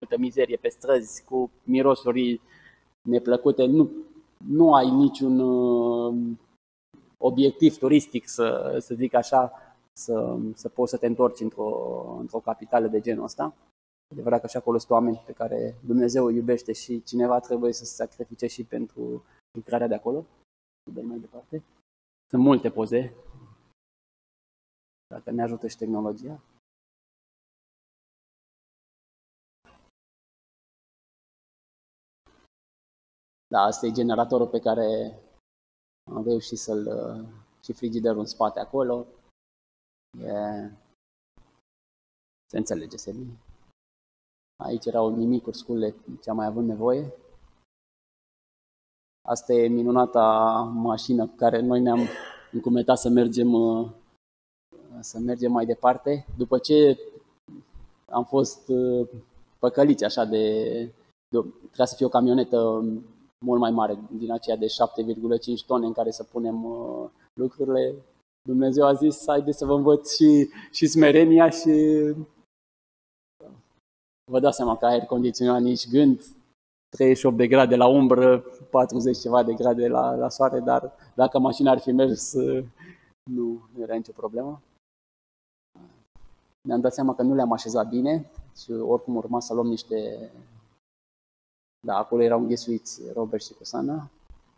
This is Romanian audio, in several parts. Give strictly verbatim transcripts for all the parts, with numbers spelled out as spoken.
câtă mizerie pe străzi, cu mirosuri neplăcute, nu, nu ai niciun obiectiv turistic, să, să zic așa, să, să poți să te întorci într-o, într-o capitală de genul ăsta. Adevărat că și acolo sunt oameni pe care Dumnezeu îi iubește și cineva trebuie să se sacrifice și pentru lucrarea de acolo. Dai mai departe. Sunt multe poze, dacă ne ajută și tehnologia. Da, asta e generatorul pe care am reușit să-l, și frigiderul în spate acolo. E... Se înțelege, se bine. Aici erau nimicuri scule ce am mai avut nevoie. Asta e minunata mașină cu care noi ne-am încumetat să mergem, să mergem mai departe. După ce am fost păcăliți așa de, de... Trebuia să fie o camionetă mult mai mare, din aceea de șapte virgulă cinci tone în care să punem lucrurile. Dumnezeu a zis, haideți să vă învăț și, și smerenia și vă dați seama că aer condiționat nici gând, treizeci și opt de grade la umbră, patruzeci ceva de grade la, la soare, dar dacă mașina ar fi mers, nu, nu era nicio problemă. Ne-am dat seama că nu le-am așezat bine și oricum urma să luăm niște... Da, acolo erau înghesuiți Robert și Cosana.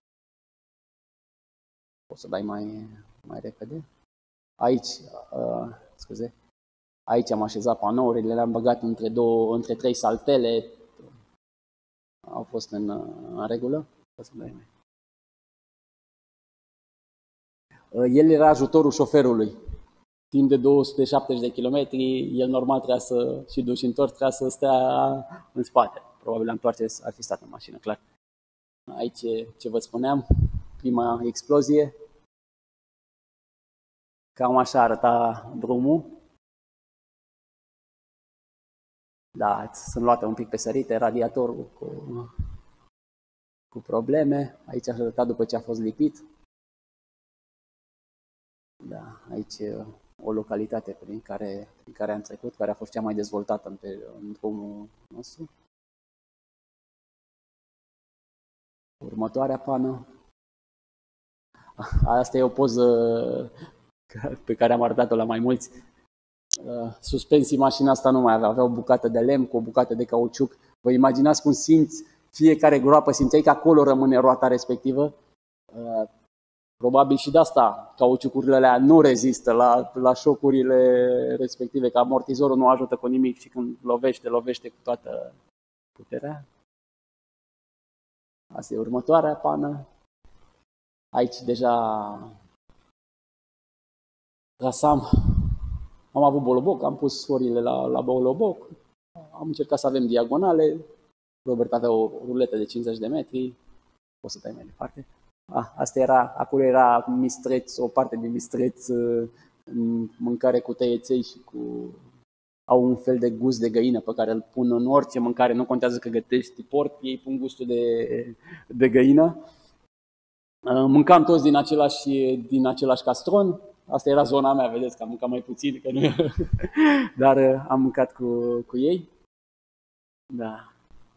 Poți să dai mai, mai repede. Aici, uh, scuze, aici am așezat panourile, le-am băgat între, două, între trei saltele. Au fost în, în regulă. Poți să dai mai. Uh, el era ajutorul șoferului. Timp de două sute șaptezeci de kilometri, el normal trebuia să, și duci întors, trebuia să stea în spate. Probabil la întoarcere ar fi stat în mașină, clar. Aici, ce vă spuneam, prima explozie. Cam așa arăta drumul. Da, sunt luate un pic pe sărite, radiatorul cu, cu probleme. Aici a arătat după ce a fost lipit. Da, aici o localitate prin care, prin care am trecut, care a fost cea mai dezvoltată în, în drumul nostru. Următoarea pană. Asta e o poză pe care am arătat-o la mai mulți. Suspensii mașina asta nu mai avea, avea o bucată de lemn cu o bucată de cauciuc. Vă imaginați cum simți fiecare groapă, simțeai că acolo rămâne roata respectivă. Probabil și de asta cauciucurile alea nu rezistă la, la șocurile respective, că amortizorul nu ajută cu nimic și când lovește, lovește cu toată puterea. Asta e următoarea pană. Aici deja trasam, am avut boloboc, am pus sorile la, la boloboc, am încercat să avem diagonale. Robert avea o ruletă de cincizeci de metri, o să dai mai departe. Ah, asta era, acolo era mistreț, o parte din mistreț, mâncare cu tăieței și cu... Au un fel de gust de găină pe care îl pun în orice mâncare, nu contează că gătești porc, ei pun gustul de, de găină. Mâncam toți din același, din același castron, asta era zona mea, vedeți că am mâncat mai puțin, că nu... dar am mâncat cu, cu ei. Da.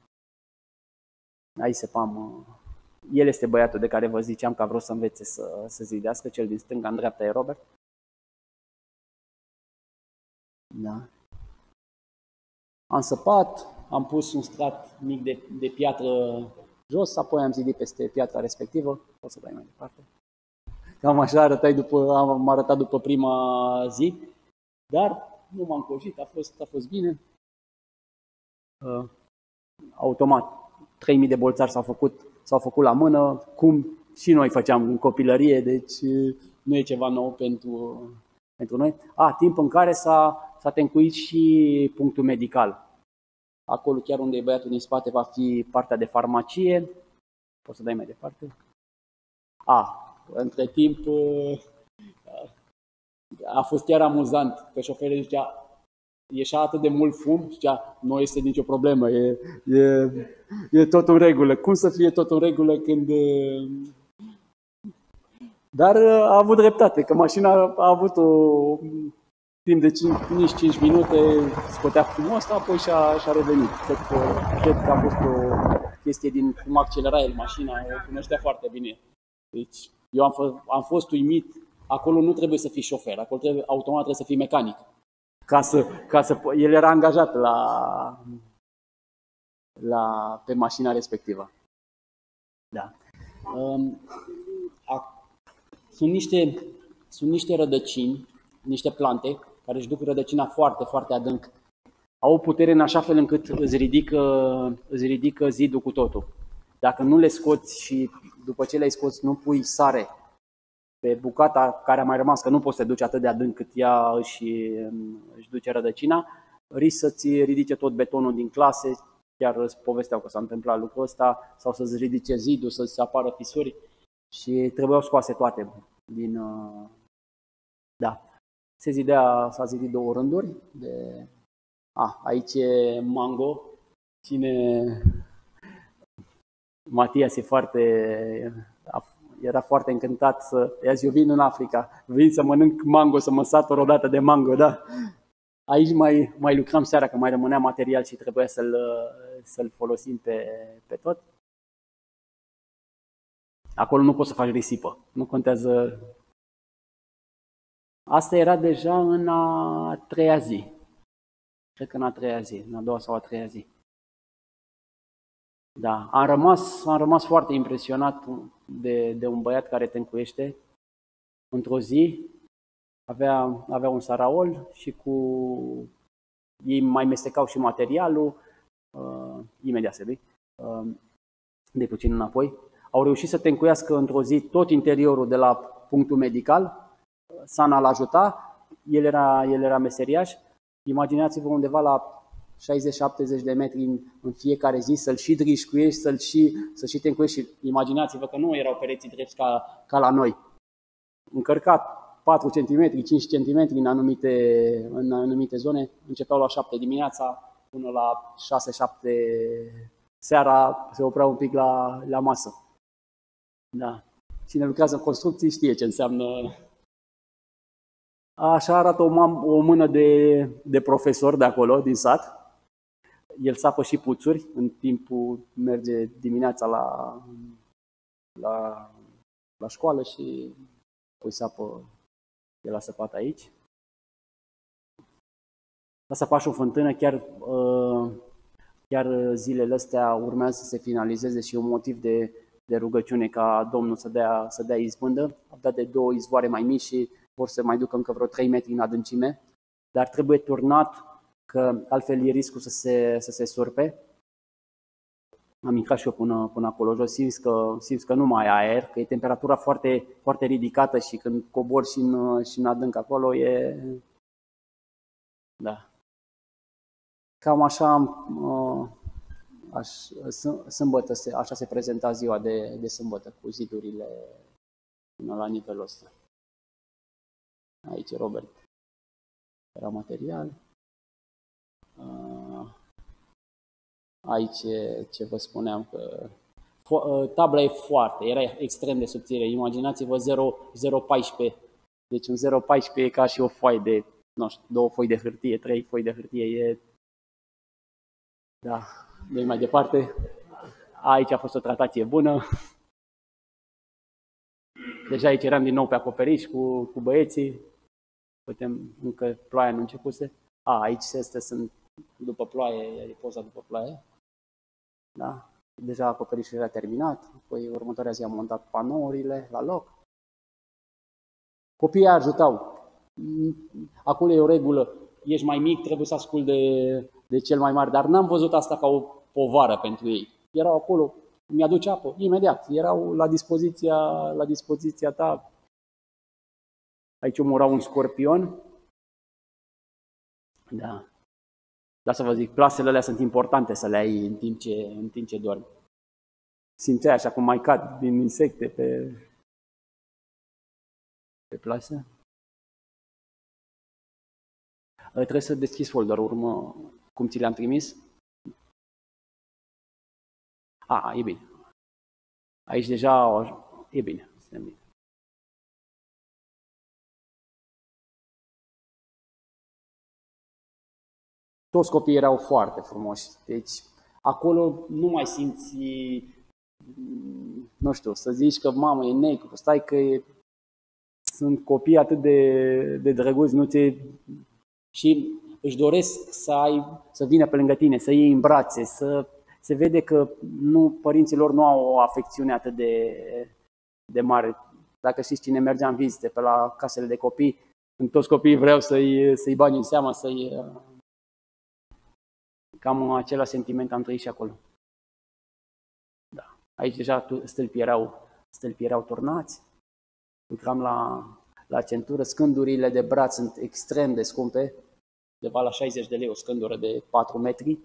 Aici se pam... El este băiatul de care vă ziceam că a vrut să învețe să, să zidească, cel din stânga, în dreapta e Robert. Da. Am săpat, am pus un strat mic de, de piatră jos, apoi am zidit peste piatra respectivă. O să dai mai departe. Cam așa arătai după, am arătat după prima zi, dar nu m-am cojit, a fost, a fost bine. Uh, automat, trei mii de bolțari s-au făcut, s-au făcut la mână, cum și noi făceam în copilărie, deci nu e ceva nou pentru, pentru noi. A, timp în care s-a, s-a tencuit și punctul medical. Acolo, chiar unde e băiatul din spate, va fi partea de farmacie. Poți să dai mai departe? A, între timp, a fost chiar amuzant, că șoferul zicea, ieșea atât de mult fum, zicea, nu este nicio problemă, e, e, e tot în regulă. Cum să fie tot în regulă când... Dar a avut dreptate, că mașina a avut o, timp de cinci, cinci minute scotea frumos, apoi și-a, și-a revenit. Cred că, cred că a fost o chestie din cum accelera el mașina, o cunoștea foarte bine. Deci eu am, fost, am fost uimit, acolo nu trebuie să fii șofer, acolo trebuie, automat trebuie să fii mecanic. Ca să, ca să, el era angajat la, la, pe mașina respectivă. Da. Um, a, sunt, niște, sunt niște rădăcini, niște plante care își duc rădăcina foarte, foarte adânc. Au o putere în așa fel încât îți ridică, îți ridică zidul cu totul. Dacă nu le scoți și după ce le-ai scos nu pui sare pe bucata care a mai rămas, că nu poți să te duci atât de adânc cât ea își, își duce rădăcina, risc să-ți ridice tot betonul din clase, chiar îți povesteau că s-a întâmplat lucrul ăsta, sau să-ți ridice zidul, să-ți apară fisuri și trebuiau scoase toate din... Da. Se zidea, s-a zidit două rânduri de... A, aici e mango. Cine... Matias e foarte... Era foarte încântat să... Ia-zi, eu vin în Africa, vin să mănânc mango, să mă satur odată de mango, da? Aici mai, mai lucram seara, că mai rămânea material și trebuia să-l, să-l folosim pe, pe tot. Acolo nu poți să faci risipă, nu contează. Asta era deja în a treia zi. Cred că în a treia zi, în a doua sau a treia zi. Da, am rămas, am rămas foarte impresionat de, de un băiat care te încuiește. Într-o zi avea, avea un saraol și cu ei mai mestecau și materialul, uh, imediat se vei, uh, de puțin înapoi. Au reușit să te încuiască într-o zi tot interiorul de la punctul medical. Sana l-a ajutat, el era, el era meseriaș. Imaginați-vă undeva la șaizeci șaptezeci de metri în, în fiecare zi, să-l și drișcuiești, să-l și, să și te încuiești. Și imaginați-vă că nu erau pereții drepți ca, ca la noi. Încărcat patru centimetri, cinci centimetri în anumite, în anumite zone, începeau la șapte dimineața până la șase șapte seara, se opreau un pic la, la masă. Da. Cine lucrează în construcții știe ce înseamnă. Așa arată o, mam- o mână de, de profesor de acolo, din sat. El sapă și puțuri în timpul merge dimineața la, la, la școală și apoi sapă, el a săpat aici. A săpat și o fântână, chiar, chiar zilele astea urmează să se finalizeze și un motiv de, de rugăciune ca Domnul să dea, să dea izbândă. Au dat de două izvoare mai mici și vor să mai ducă încă vreo trei metri în adâncime, dar trebuie turnat, că altfel e riscul să se, să se surpe. Am intrat și eu până, până acolo jos, simți că, simți că nu mai ai aer, că e temperatura foarte, foarte ridicată și când cobori și în, și în adânc acolo e... Da. Cam așa, aș, sâmbătă, așa se prezenta ziua de, de sâmbătă, cu zidurile până la nivelul ăsta. Aici Robert era material. Aici ce vă spuneam că tabla e foarte, era extrem de subțire. Imaginați-vă zero virgulă paisprezece. Deci un zero virgulă paisprezece e ca și o foaie de, nu știu, două foi de hârtie, trei foi de hârtie. E... Da, de mai departe. Aici a fost o tratație bună. Deja aici eram din nou pe acoperiș cu, cu băieții. Putem, încă ploaia nu începuse. A, aici este, sunt după ploaie, e poza după ploaie. Da? Deja acoperișul era terminat, apoi următoarea zi am montat panourile la loc. Copiii ajutau. Acolo e o regulă, ești mai mic, trebuie să asculti de, de cel mai mare, dar n-am văzut asta ca o povară pentru ei. Erau acolo, mi-aduce apă, imediat, erau la dispoziția, la dispoziția ta. Aici omora un scorpion. Da. Da, să vă zic, plasele alea sunt importante să le ai în timp ce, în timp ce dormi. Simțeai așa cum mai cad din insecte pe, pe plase. Trebuie să deschizi folderul, urmă, cum ți le-am trimis. A, e bine. Aici deja e bine. E bine. toți copiii erau foarte frumoși. Deci acolo nu mai simți, nu știu, să zici că mamă, e negru, stai că e, sunt copii atât de, de drăguți, nu te... și își doresc să, ai, să vină pe lângă tine, să iei în brațe, să se vede că nu, părinții lor nu au o afecțiune atât de, de mare. Dacă știți cine mergea în vizite pe la casele de copii, când toți copiii vreau să-i, să-i bagi în seama, să-i... Cam același sentiment am trăit și acolo. Da. Aici deja stâlpii erau, stâlpii erau turnați, lucram la, la centură, scândurile de braț sunt extrem de scumpe, undeva la șaizeci de lei o scândură de patru metri.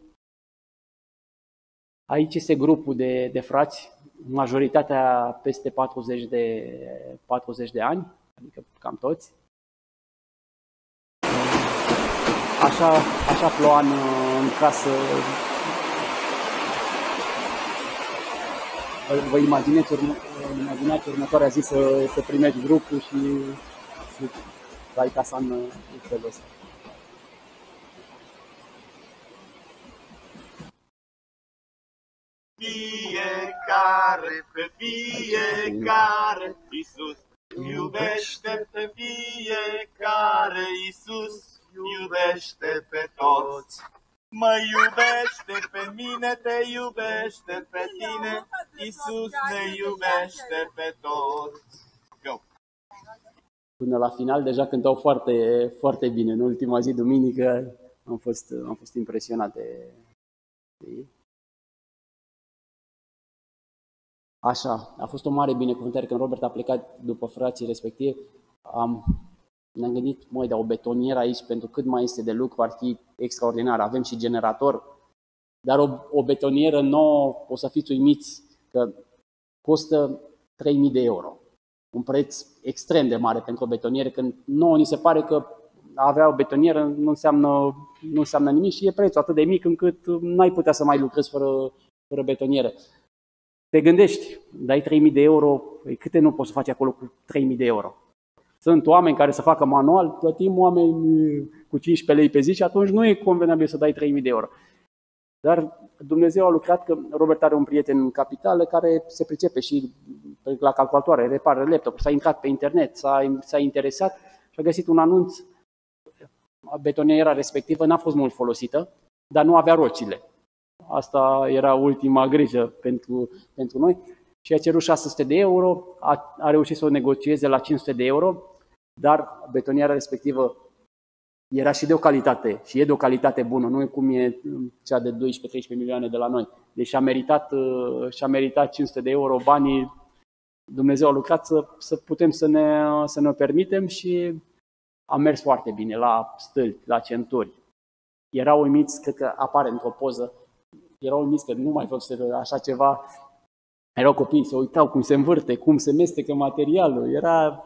Aici este grupul de, de frați, majoritatea peste patruzeci de, patruzeci de ani, adică cam toți. Așa, așa ploua în, în casă. Vă imaginați, urmă, imaginați următoarea zi să, să primești grupul și să dai casa în, în felul ăsta. Fiecare, pe fiecare, Iisus iubește pe fiecare, Iisus iubește pe toți. Mă iubește pe mine, te iubește pe tine, Iisus ne iubește pe toți. Go! Până la final deja cântau foarte, foarte bine. În ultima zi, duminică, am fost, am fost impresionat de, de ei. Așa, a fost o mare binecuvântare când Robert a plecat după frații respectiv. Am, ne-am gândit, măi, dar o betonieră aici, pentru cât mai este de lucru, ar fi extraordinar. Avem și generator, dar o, o betonieră nouă, o să fiți uimiți că costă trei mii de euro. Un preț extrem de mare pentru o betonieră, când nouă ni se pare că a avea o betonieră nu înseamnă, nu înseamnă nimic și e prețul atât de mic încât n-ai putea să mai lucrezi fără, fără betonieră. Te gândești, dai trei mii de euro, câte nu poți să faci acolo cu trei mii de euro? Sunt oameni care să facă manual, plătim oameni cu cincisprezece lei pe zi și atunci nu e convenabil să dai trei mii de euro. Dar Dumnezeu a lucrat că Robert are un prieten în capitală care se pricepe și la calculatoare, repară laptop, s-a intrat pe internet, s-a, s-a interesat și a găsit un anunț. Betoniera respectivă n-a fost mult folosită, dar nu avea rocile. Asta era ultima grijă pentru, pentru noi și a cerut șase sute de euro, a, a reușit să o negocieze la cinci sute de euro, dar betoniera respectivă era și de o calitate, și e de o calitate bună, nu e cum e cea de doisprezece treisprezece milioane de la noi. Deci a meritat, și-a meritat cinci sute de euro, banii, Dumnezeu a lucrat să, să putem să ne, să ne permitem și a mers foarte bine la stâlpi, la centuri. Erau uimiți, cred că apare într-o poză, erau uimiți că nu mai văzut așa ceva. Erau copii, se uitau cum se învârte, cum se mestecă materialul. Era...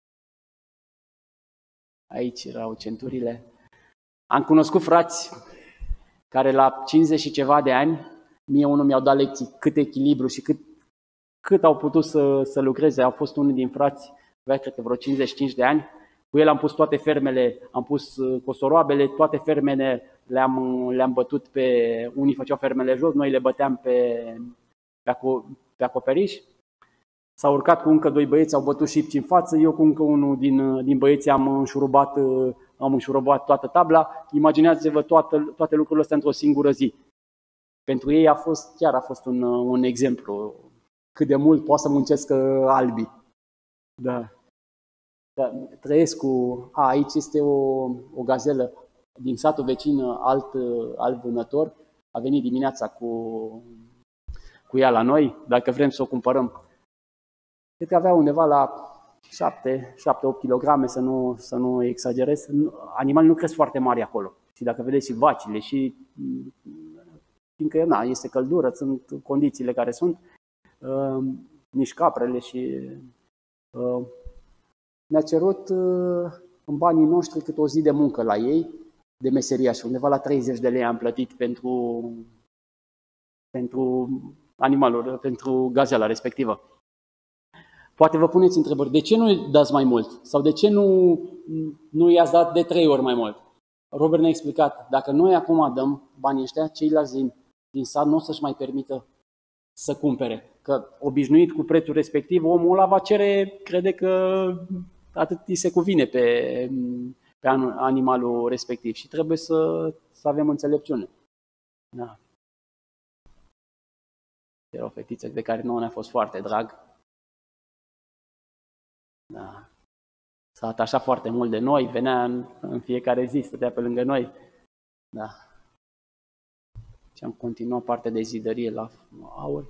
Aici erau centurile. Am cunoscut frați care la cincizeci și ceva de ani, mie unul mi-au dat lecții cât echilibru și cât, cât au putut să, să lucreze. A fost unul din frați, avea cred că vreo cincizeci și cinci de ani. Cu el am pus toate fermele, am pus cosoroabele, toate fermele le-am, le-am bătut pe... Unii făceau fermele jos, noi le băteam pe, pe, aco, pe acoperiș. S-au urcat cu încă doi băieți, au bătut șipci în față, eu cu încă unul din, din băieți am înșurubat, am înșurubat toată tabla. Imaginează-vă toate, toate lucrurile astea într-o singură zi. Pentru ei a fost, chiar a fost un, un exemplu cât de mult poate să muncesc albii. Da. Da, trăiesc cu... A, aici este o, o gazelă din satul vecin, alt, alt vânător. A venit dimineața cu, cu ea la noi, dacă vrem să o cumpărăm. Cred că avea undeva la șapte opt kilograme, să nu, să nu exagerez. Animalii nu cresc foarte mari acolo. Și dacă vedeți și vacile, și fiindcă na, este căldură, sunt condițiile care sunt, uh, nici caprele și... Uh, ne-a cerut uh, în banii noștri cât o zi de muncă la ei, de meseriaș. Undeva la treizeci de lei am plătit pentru, pentru animalul, pentru gazela respectivă. Poate vă puneți întrebări, de ce nu dați mai mult? Sau de ce nu, nu i-ați dat de trei ori mai mult? Robert ne-a explicat, dacă noi acum dăm banii ăștia, ceilalți din, din sat nu o să-și mai permită să cumpere. Că obișnuit cu prețul respectiv, omul ăla va cere, crede că atât îi se cuvine pe, pe animalul respectiv și trebuie să, să avem înțelepciune. Da. Era o fetiță de care nouă ne-a fost foarte drag. Da. S-a atașat foarte mult de noi, venea în, în fiecare zi, stătea pe lângă noi. Da. Și am continuat partea de zidărie la aur.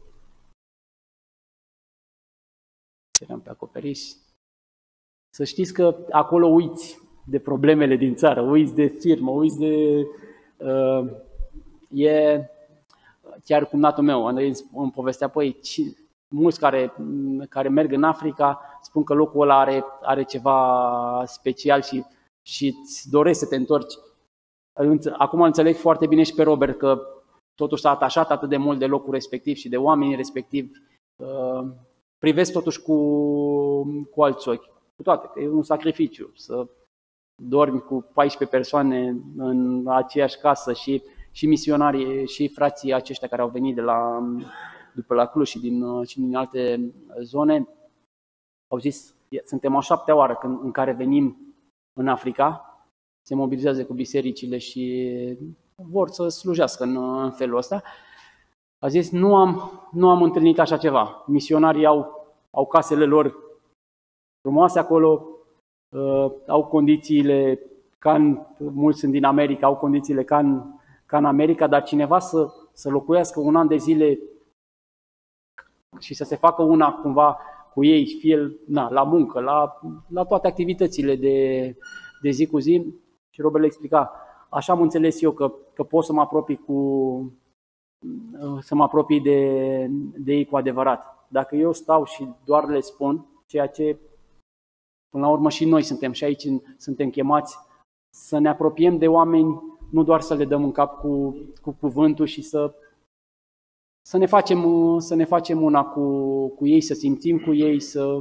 Eram pe acoperiș. Să știți că acolo uiți de problemele din țară, uiți de firmă, uiți de... Uh, e chiar cumnatul meu, îmi povestea, păi, mulți care, care merg în Africa spun că locul ăla are, are ceva special și, și îți dorești să te întorci. Acum înțeleg foarte bine și pe Robert că totuși s-a atașat atât de mult de locul respectiv și de oamenii respectivi. Uh, privesc totuși cu, cu alți ochi. Cu toate, că e un sacrificiu să dormi cu paisprezece persoane în aceeași casă și, și misionarii și frații aceștia care au venit de la, după la Cluj și din, și din alte zone au zis, suntem a șaptea oară când, în care venim în Africa, se mobilizează cu bisericile și vor să slujească în, în felul ăsta. A zis, nu am, nu am întâlnit așa ceva. Misionarii au, au casele lor frumoase acolo, uh, au condițiile ca în, mulți sunt din America, au condițiile ca în, ca în America, dar cineva să, să locuiască un an de zile și să se facă una cumva cu ei, fie na, la muncă, la, la toate activitățile de, de zi cu zi. Și Robert le explica, așa am înțeles eu că, că pot să mă apropii cu să mă apropii de, de ei cu adevărat. Dacă eu stau și doar le spun, ceea ce până la urmă și noi suntem și aici suntem chemați să ne apropiem de oameni, nu doar să le dăm în cap cu, cu cuvântul și să, să, ne facem, să ne facem una cu, cu ei, să simțim cu ei, să...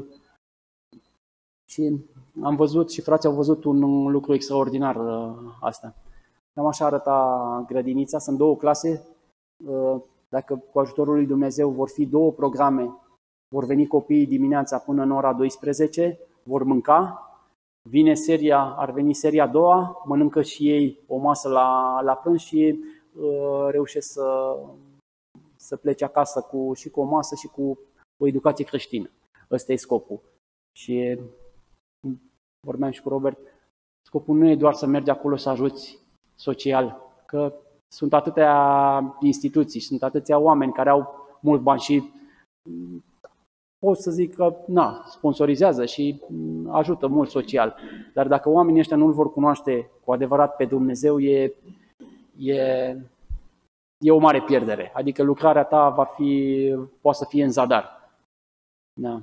Și am văzut și frații au văzut un lucru extraordinar asta. Cam așa arăta grădinița, sunt două clase. Dacă cu ajutorul lui Dumnezeu vor fi două programe, vor veni copiii dimineața până în ora douăsprezece, vor mânca, vine seria, ar veni seria a doua, mănâncă și ei o masă la, la prânz și uh, reușesc să, să plece acasă cu, și cu o masă și cu o educație creștină. Ăsta e scopul. Și vorbeam și cu Robert, scopul nu e doar să mergi acolo să ajuți social, că sunt atâtea instituții, sunt atâția oameni care au mult bani și pot să zic că na, sponsorizează și ajută mult social. Dar dacă oamenii ăștia nu îl vor cunoaște cu adevărat pe Dumnezeu, e, e, e o mare pierdere. Adică lucrarea ta va fi, poate să fie în zadar. Da.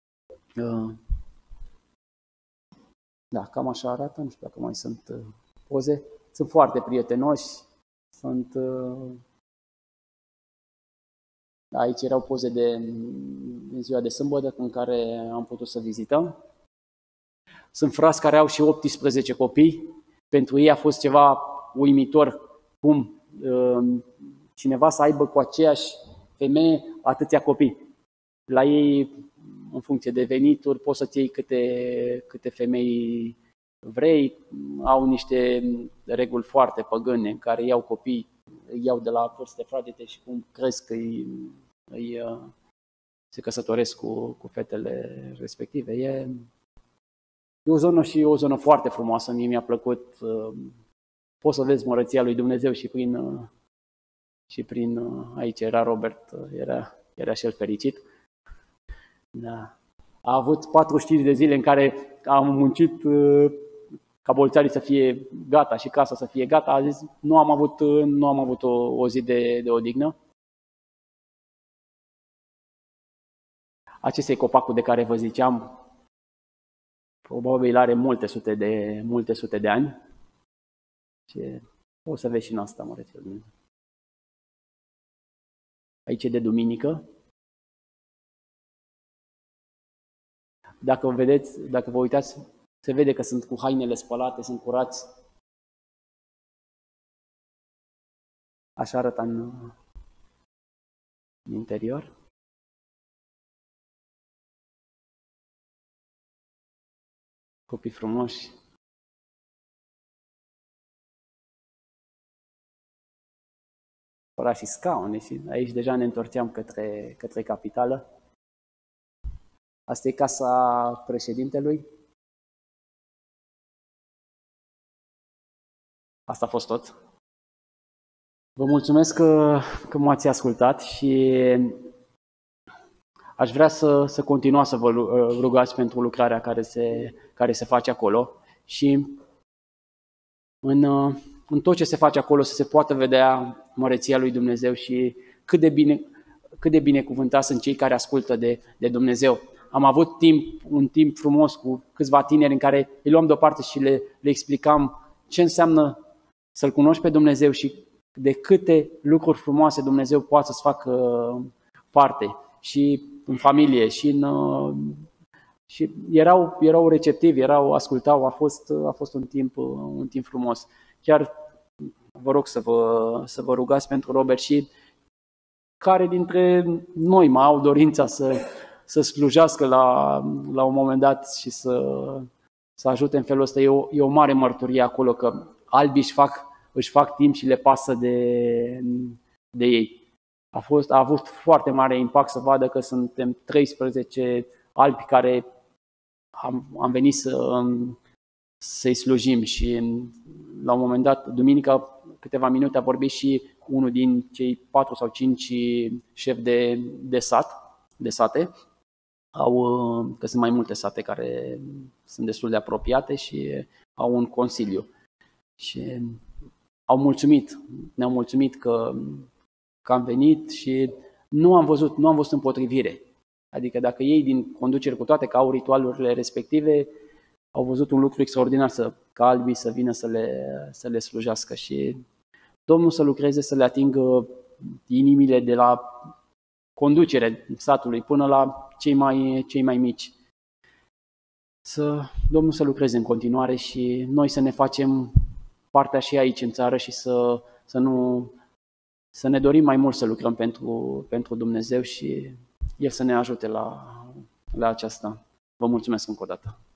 Da, cam așa arată. Nu știu dacă mai sunt poze. Sunt foarte prietenoși. Sunt, aici erau poze de, de ziua de sâmbătă în care am putut să vizităm. Sunt frați care au și optsprezece copii. Pentru ei a fost ceva uimitor cum cineva să aibă cu aceeași femeie atâția copii. La ei, în funcție de venituri, poți să-ți iei câte, câte femei vrei, au niște reguli foarte păgâne în care iau copii, îi iau de la vârste fragede și cum crezi că îi, îi, se căsătoresc cu, cu fetele respective. E, e o zonă și o zonă foarte frumoasă, mie mi-a plăcut. Poți să vezi mărăția lui Dumnezeu și prin, și prin aici era Robert, era, era și el fericit. Da. A avut patruzeci și cinci de zile în care am muncit ca bolțarii să fie gata și casa să fie gata. A zis, nu am avut, nu am avut o, o zi de, de odihnă. Acesta e copacul de care vă ziceam. Probabil are multe sute de, multe sute de ani. Și o să vezi și în asta, mărețel Dumnezeu. Aici e de duminică. Dacă vedeți, dacă vă uitați, se vede că sunt cu hainele spălate, sunt curați. Așa arată în, în interior. Copii frumoși. Ora și scaune și aici deja ne întorceam către, către capitală. Asta e casa președintelui. Asta a fost tot. Vă mulțumesc că, că m-ați ascultat și aș vrea să, să continuați să vă rugați pentru lucrarea care se, care se face acolo și în, în tot ce se face acolo să se poată vedea măreția lui Dumnezeu și cât de bine, cât de binecuvântați sunt cei care ascultă de, de Dumnezeu. Am avut timp, un timp frumos cu câțiva tineri în care îi luam deoparte și le, le explicam ce înseamnă să-L cunoști pe Dumnezeu și de câte lucruri frumoase Dumnezeu poate să-ți facă parte și în familie și în... Și erau, erau receptivi, erau, ascultau, a fost, a fost un, timp, un timp frumos. Chiar vă rog să vă, să vă rugați pentru Robert și care dintre noi mai au dorința să, să slujească la, la un moment dat și să, să ajute în felul ăsta. E o, e o mare mărturie acolo că albii își fac, își fac timp și le pasă de, de ei. A, fost, a avut foarte mare impact să vadă că suntem treisprezece albi care am, am venit să, să-i slujim și la un moment dat, duminica, câteva minute a vorbit și cu unul din cei patru sau cinci șefi de, de sat, de sate. Au, că sunt mai multe sate care sunt destul de apropiate și au un consiliu. Și au mulțumit, ne-au mulțumit că, că am venit și nu am văzut, nu am văzut împotrivire. Adică dacă ei din conducere, cu toate că au ritualurile respective, au văzut un lucru extraordinar, să, ca albii să vină să le, să le slujească și Domnul să lucreze, să le atingă inimile de la conducere satului până la cei mai, cei mai mici. Să, Domnul să lucreze în continuare și noi să ne facem partea și aici în țară și să, să, nu, să ne dorim mai mult să lucrăm pentru, pentru Dumnezeu și El să ne ajute la, la aceasta. Vă mulțumesc încă o dată.